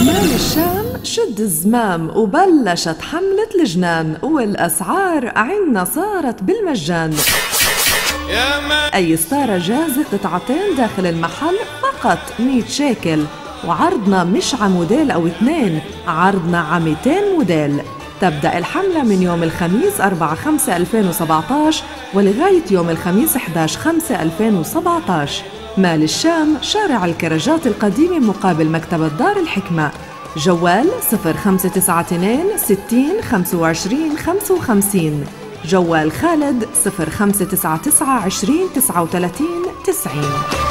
مال الشام شد الزمام وبلشت حملة الجنان، والأسعار عنا صارت بالمجان. أي ستارة جاهزة قطعتين داخل المحل فقط 100 شيكل، وعرضنا مش على موديل أو 2، عرضنا على 200 موديل. تبدأ الحملة من يوم الخميس 4/5/2017 ولغاية يوم الخميس 11/5/2017. مال الشام، شارع الكرجات القديمة مقابل مكتبة دار الحكمة. جوال 0592 60 25 55. جوال خالد 0599 20 39 90.